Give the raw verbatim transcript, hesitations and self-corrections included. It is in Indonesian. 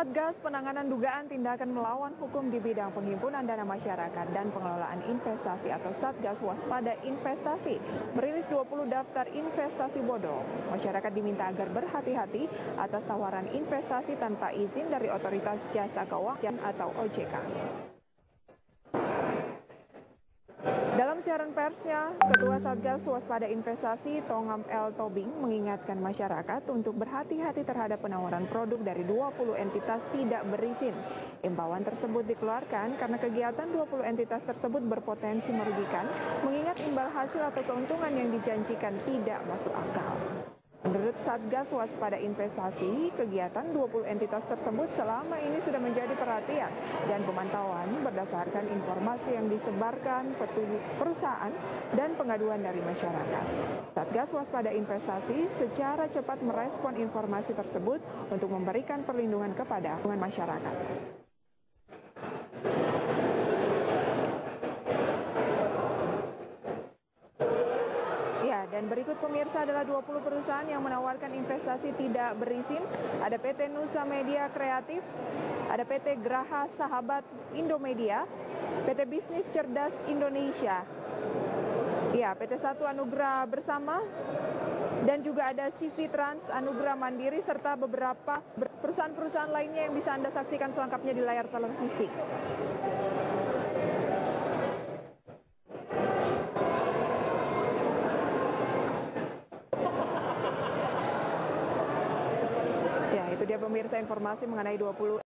Satgas Penanganan Dugaan Tindakan Melawan Hukum di Bidang Penghimpunan Dana Masyarakat dan Pengelolaan Investasi atau Satgas Waspada Investasi merilis dua puluh daftar investasi bodong. Masyarakat diminta agar berhati-hati atas tawaran investasi tanpa izin dari Otoritas Jasa Keuangan atau O J K. Dalam siaran persnya, Ketua Satgas Waspada Investasi Tongam L. Tobing mengingatkan masyarakat untuk berhati-hati terhadap penawaran produk dari dua puluh entitas tidak berizin. Imbauan tersebut dikeluarkan karena kegiatan dua puluh entitas tersebut berpotensi merugikan, mengingat imbal hasil atau keuntungan yang dijanjikan tidak masuk akal. Menurut Satgas Waspada Investasi, kegiatan dua puluh entitas tersebut selama ini sudah menjadi perhatian dan pemantauan berdasarkan informasi yang disebarkan perusahaan dan pengaduan dari masyarakat. Satgas Waspada Investasi secara cepat merespon informasi tersebut untuk memberikan perlindungan kepada masyarakat. Dan berikut pemirsa adalah dua puluh perusahaan yang menawarkan investasi tidak berizin. Ada P T Nusa Media Kreatif, ada P T Graha Sahabat Indomedia, P T Bisnis Cerdas Indonesia, ya, P T satu Anugrah Bersama, dan juga ada C V Trans Anugrah Mandiri, serta beberapa perusahaan-perusahaan lainnya yang bisa Anda saksikan selengkapnya di layar televisi. Itu dia pemirsa informasi mengenai dua puluh